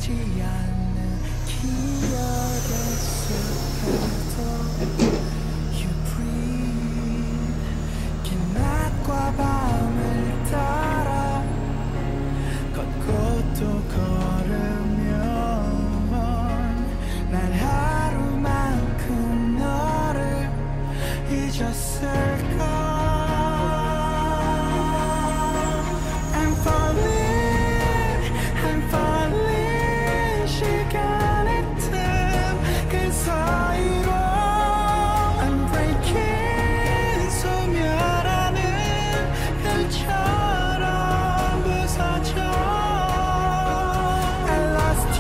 않는 기억의 숲에도 You breathe 긴 낮과 밤을 따라 걷고 또 걸으면 난 하루만큼 너를 잊었을까. I'm falling 시간의 틈 그 사이로 I'm breaking 소멸하는 별처럼 부서져. I lost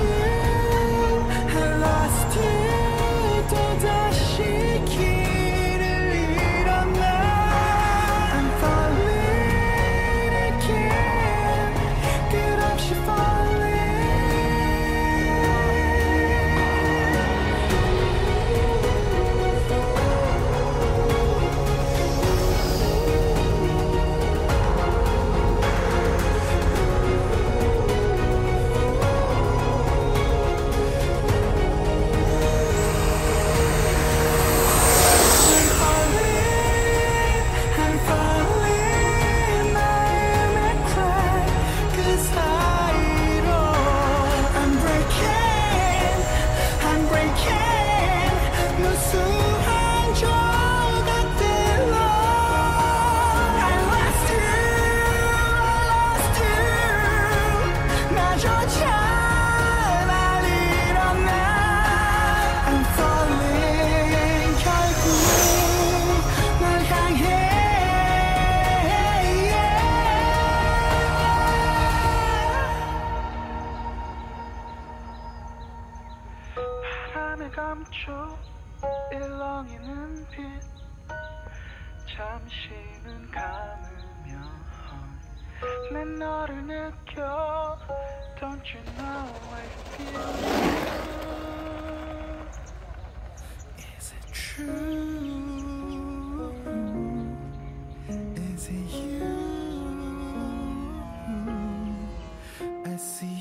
you 또다시 길을 잃었나. I'm falling again 끝없이 falling. I'm falling 마음에 cry 그 사이로 I'm breaking 무수한 조각들로 I lost you 나조차 날 잃었나. I'm falling 결국 널 향해. 바람에 감춰 일렁이는 빛 잠시 눈 감으면 내 너를 느껴. Don't you know I feel you. Is it true? Is it you? I see